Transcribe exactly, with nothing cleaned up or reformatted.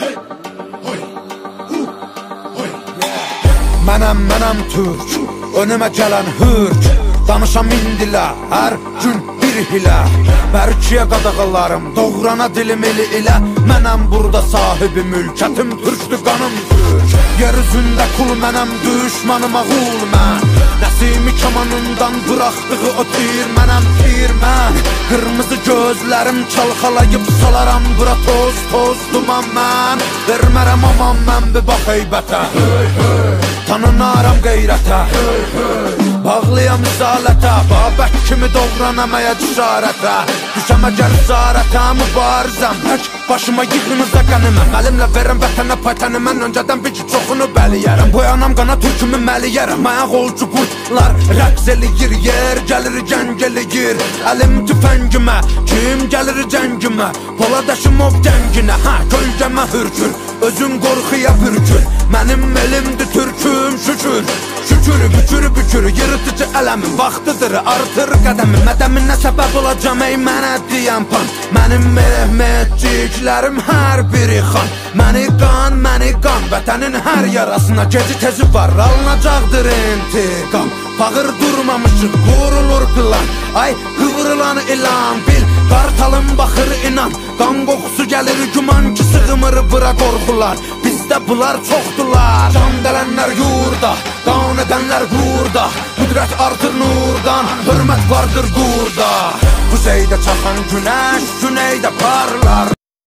Mənəm, mənəm Türk, önümə gələn hürk. Danışam indilər, hər gün bir hilə. Bərkiyə qadağalarım, doğrana dilim eli ilə. Mənəm burada sahibi mülkətim, türkdür qanım türk. Yer üzündə kul mənəm, düşmanıma qul mən. Nəsimi kamanından bıraxdığı o tir mənəm, tir mən. Qırmızı gözlərim çalxalayıb salaram bura toz, toz duman mən. Vermərəm aman mən bir bax heybətə, tanınaram qeyrətə, bağlıyam izalətə, Babək kimi doğranam əyə cüsarətə. Düşəm əgər zarətə, mübarizəm tək başıma yığınıza qəniməm. Əlimlə verəm vətənə paytəni, mən öncədən bir ki çoxunu bəliyərəm. Boyanam qana türkümü məliyərəm, ayaq olcu qurtlar rəqs eləyir, yer gəlir gəng eləyir. Əlim tüfəngimə, kim gəlir cəngimə, Polad Əşimov gənginə, hə kölgəmə hürkür, özün qorxuya bürkür. Mənim elimdir türküm şükür, şükür bükür bükür, yırtıcı ələmin vaxtıdır, artır qədəmi. Mədəminə səbəb olacam ey mənə deyən pan. Mənim mehmetçiklərim hər biri xan. Məni qan, məni qan, vətənin hər yarasına geci tezi var, alınacaqdır intiqam. Fağır durmamışıq, qurulur plan, ay qıvrılan ilan bil. Qartalın baxır inan, qan qoxusu gəlir güman ki sığmır bura qorxular. Bizdə bunlar çoxdular, can dələnlər yurda, qan edənlər qurda. Qüdrət artır nurdan, hörmət vardır qurda. Kuzeydə çaxan günəş, güneydə parlar.